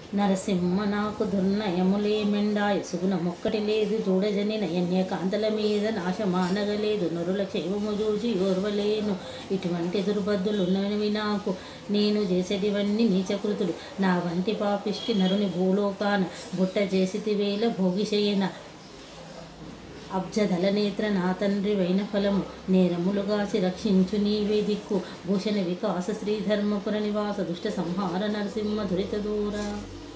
నరసింహ నాకు దుర్నయములే మెండాయ సుగుణమొక్కటి లేదు చూడజని నయన్య కాంతల మీద నాశమానగలేదు నరుల క్షేమము చూసి ఓర్వలేను ఇటువంటి దుర్బద్ధులున్నవి నాకు నేను చేసేటివన్నీ నీచకృతులు నా వంటి పాపిష్టి నరుని భూలోకాన బుట్ట చేసితి వేళ భోగిశయన అబ్జదల నేత్ర నా తండ్రి వైన ఫలము నేరములుగాసి రక్షించు నీవే దిక్కు భూషణ వికాస శ్రీధర్మపుర నివాస దుష్ట సంహార నరసింహ దురిత దూర.